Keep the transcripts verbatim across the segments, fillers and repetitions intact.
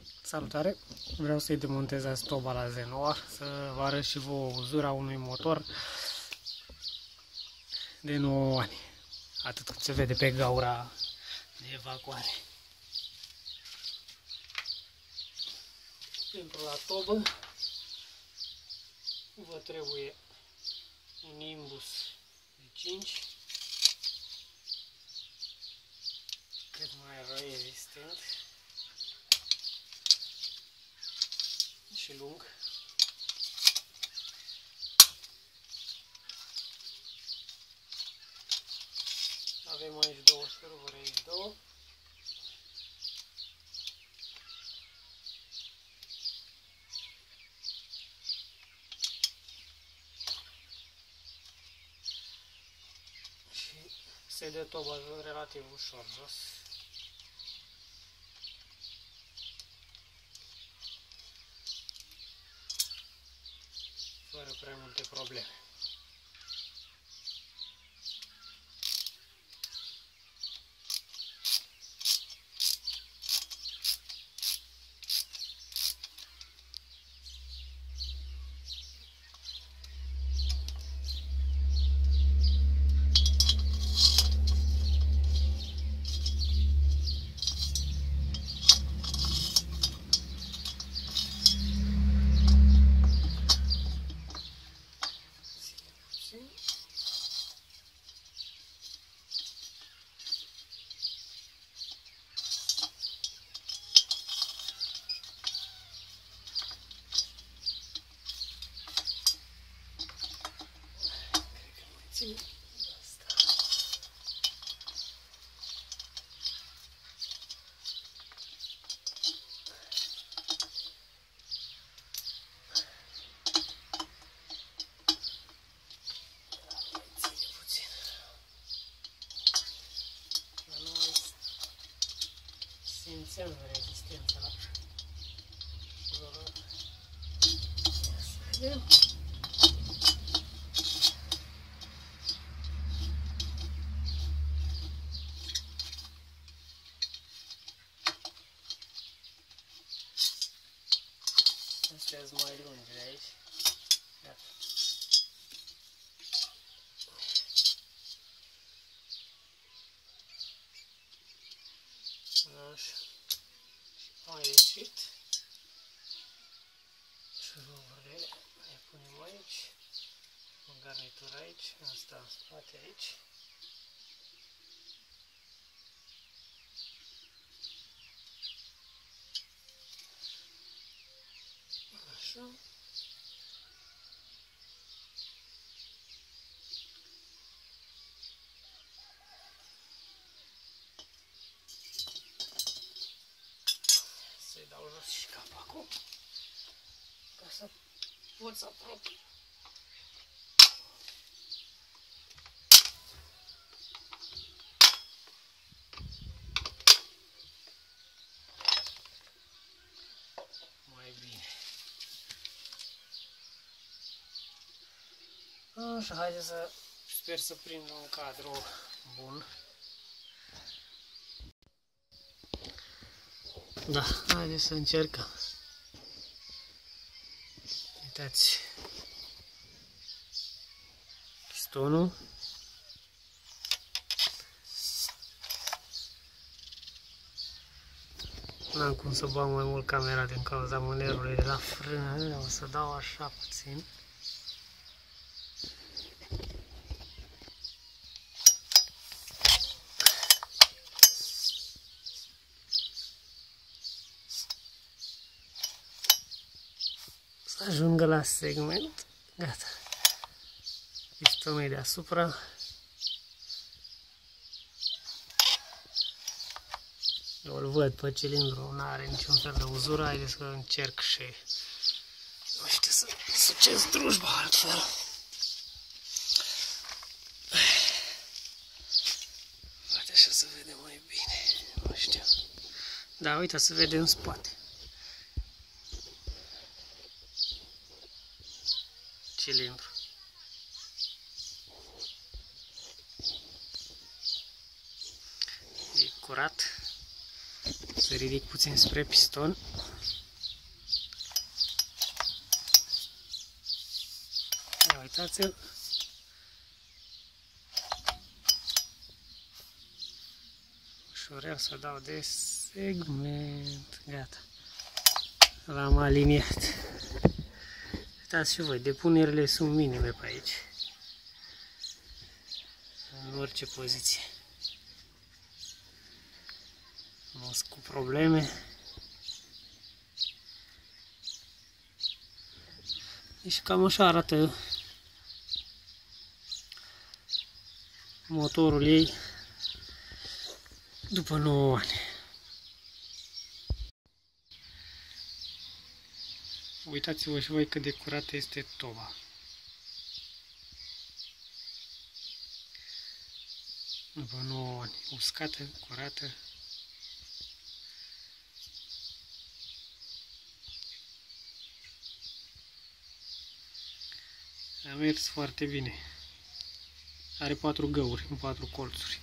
Salutare! Vreau să-i demontez azi toba la Zenoa, să vă arăt și vouă uzura unui motor de nouă ani. Atât cât se vede pe gaura de evacuare. Pentru la tobă vă trebuie un imbus de cinci, cât mai rezistent și lung. Avem aici două șuruburi, aici două. Și se dă toba relativ ușor jos. Fără prea multe probleme. Asta. Ține puțin. Dar noi simțim rezistența la șurubă. Ia să vedem. Astea sunt mai lungi de aici. Iată. Așa. A ieșit. Șuruburile le punem aici. O garnitură aici. Asta în spate aici. Așa. Să-i dau jos și capacul ca să pot să apropii. Mai bine. Așa, haideți să sper să prind un cadru bun. Da, haideți să încercăm. Uitați pistonul. N-am cum să bag mai mult camera din cauza mânerului de la frână, o să dau așa puțin. Să ajungă la segment. Gata. Pistonul e deasupra. Eu îl văd pe cilindru, nu are niciun fel de uzură. Haideți să încerc și nu știu să sucesc drujba altfel. Poate așa să vedem mai bine. Nu știu. Da, uite, se vede în spate. Cilindru. E curat. Să ridic puțin spre piston. Ia uitați-l. Ușurel să dau de segment. Gata. L-am aliniat. Uitați și voi, depunerile sunt minime pe aici. În orice poziție. Nu sunt cu probleme. Deci cam așa arată motorul ei după nouă ani. Uitați-vă și voi cât de curată este toba. După nouă ani, uscată, curată. A mers foarte bine. Are patru găuri în patru colțuri.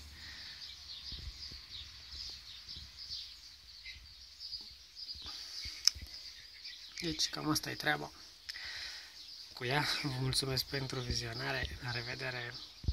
Deci cam asta e treaba cu ea. Vă mulțumesc pentru vizionare. La revedere!